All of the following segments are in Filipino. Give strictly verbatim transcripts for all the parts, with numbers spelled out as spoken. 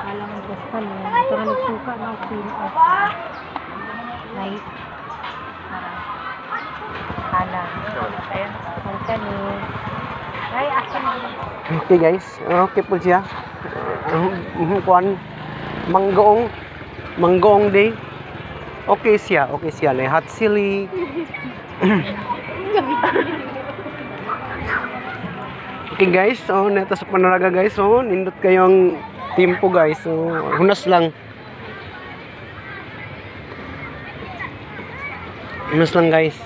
Alam mo basta mo. Ito na nagsuka na ako sino. Right. Hala. Ayan. Ang kani. Ay, asa mo. Okay guys, okay po siya. Uh, kuan manggoong manggoong day. Okay siya, okay siya. Like hot chili. Okay guys, so neto sa panaraga guys, so nindot kayong tempo guys. So hunas lang. Hunas lang guys.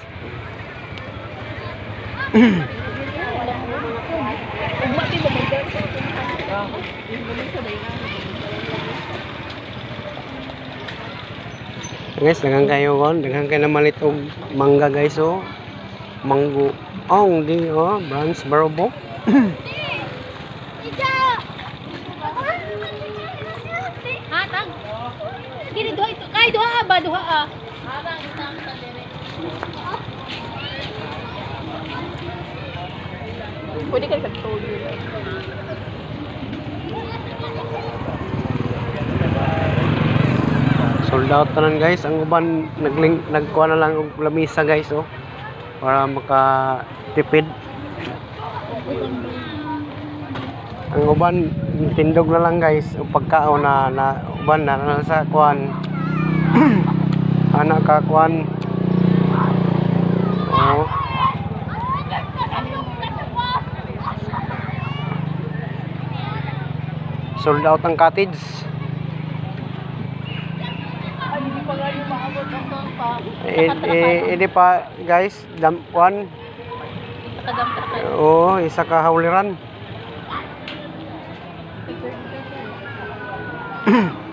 Guys, daghang kayo kon, daghang kayo na malit og mangga guys, oh. Mango. Oh, di oh, branch barobo. Ha, tang. Gini duha ito. Kay duha ba duha ah. Pwede ka sa tuloy. Sold out tanan guys. Ang uban nagling nagkuha na lang og lamisa guys, oh. Para makatipid. Ang uban tindog na lang guys, o pagkaon na, na uban na, na sa kuan. Anak ka kuan. Oh. Sold out ang cottage. Eh, eh, ini pa guys, dam kuan. Oh, isa ka hauliran.